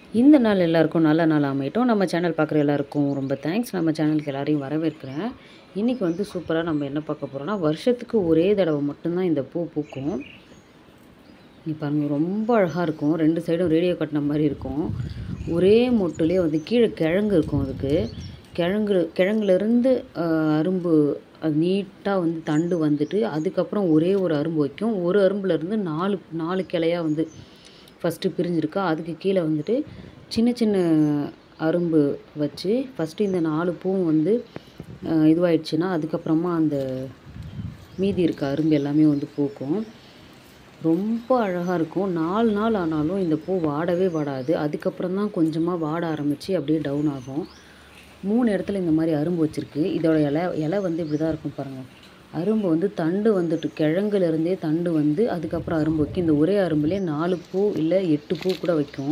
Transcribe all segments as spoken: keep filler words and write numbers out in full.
இந்த நாள் எல்லாருக்கும் நல்ல நாள் அமையட்டும். நம்ம சேனல் பார்க்குற எல்லாருக்கும் ரொம்ப தேங்க்ஸ். நம்ம சேனலுக்கு எல்லாரையும் வரவேற்கிறேன். இன்றைக்கி வந்து சூப்பராக நம்ம என்ன பார்க்க போகிறோம்னா, வருஷத்துக்கு ஒரே தடவை மட்டும்தான் இந்த பூ பூக்கும். இங்கே பாருங்க, ரொம்ப அழகாக இருக்கும். ரெண்டு சைடும் ரேடியோ கட்டின மாதிரி இருக்கும். ஒரே மொட்டுலேயே வந்து கீழே கிழங்கு இருக்கும். அதுக்கு கிழங்கு கிழங்குலேருந்து அரும்பு அது நீட்டாக வந்து தண்டு வந்துட்டு, அதுக்கப்புறம் ஒரே ஒரு அரும்பு வைக்கும். ஒரு அரும்புலேருந்து நாலு நாலு கிளையாக வந்து ஃபஸ்ட்டு பிரிஞ்சிருக்கா. அதுக்கு கீழே வந்துட்டு சின்ன சின்ன அரும்பு வச்சு ஃபஸ்ட்டு இந்த நாலு பூவும் வந்து இதுவாயிடுச்சுன்னா, அதுக்கப்புறமா அந்த மீதி இருக்க அரும்பு எல்லாமே வந்து பூக்கும். ரொம்ப அழகாக இருக்கும். நாலு நாள் ஆனாலும் இந்த பூ வாடவே வாடாது. அதுக்கப்புறம் தான் கொஞ்சமாக வாட ஆரம்பித்து அப்படியே டவுன் ஆகும். மூணு இடத்துல இந்த மாதிரி அரும்பு வச்சுருக்கு. இதோட இலை இலை வந்து இப்படி தான் இருக்கும் பாருங்கள். அரும்பு வந்து தண்டு வந்துட்டு கிழங்குலேருந்தே தண்டு வந்து அதுக்கப்புறம் அரும்பு வைக்கும். இந்த ஒரே அரும்புலேயே நாலு பூ இல்லை எட்டு பூ கூட வைக்கும்.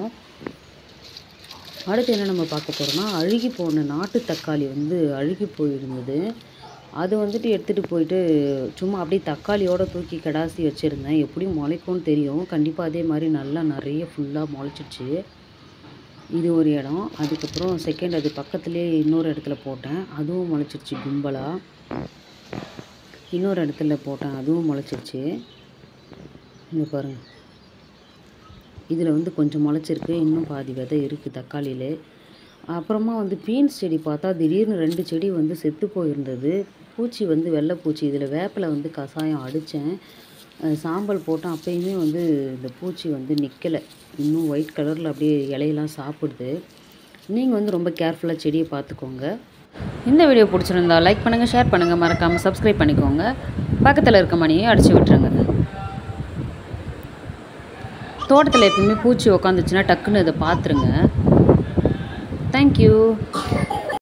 அடுத்து என்ன நம்ம பார்க்க போகிறோம்னா, அழுகி போன நாட்டு தக்காளி வந்து அழுகி போயிருந்தது. அது வந்துட்டு எடுத்துகிட்டு போயிட்டு சும்மா அப்படியே தக்காளியோடு தூக்கி கடாசி வச்சுருந்தேன். எப்படியும் முளைக்கும்னு தெரியும். கண்டிப்பாக அதே மாதிரி நல்லா நிறைய ஃபுல்லாக முளைச்சிடுச்சு. இது ஒரு இடம். அதுக்கப்புறம் செகண்ட் அது பக்கத்துலேயே இன்னொரு இடத்துல போட்டேன். அதுவும் முளைச்சிடுச்சு கும்பலாக. இன்னொரு இடத்துல போட்டேன், அதுவும் முளைச்சிருச்சு. இங்கே பாருங்கள், இதில் வந்து கொஞ்சம் முளைச்சிருக்கு. இன்னும் பாதி விதை இருக்குது தக்காளியில். அப்புறமா வந்து பீன்ஸ் செடி பார்த்தா திடீர்னு ரெண்டு செடி வந்து செத்து போயிருந்தது. பூச்சி வந்து வெள்ளைப்பூச்சி. இதில் வேப்பில் வந்து கஷாயம் அடித்தேன், சாம்பல் போட்டேன். அப்போயுமே வந்து இந்த பூச்சி வந்து நிற்கலை. இன்னும் ஒயிட் கலரில் அப்படியே இலையெல்லாம் சாப்பிடுது. நீங்கள் வந்து ரொம்ப கேர்ஃபுல்லாக செடியை பார்த்துக்கோங்க. இந்த வீடியோ பிடிச்சிருந்தா லைக் பண்ணுங்கள், ஷேர் பண்ணுங்கள், மறக்காமல் சப்ஸ்கிரைப் பண்ணிக்கோங்க. பக்கத்தில் இருக்க மணியை அடித்து விட்டுருங்க. தோட்டத்தில் எப்பவுமே பூச்சி உக்காந்துச்சுன்னா டக்குன்னு இதை பார்த்துருங்க. தேங்க்யூ.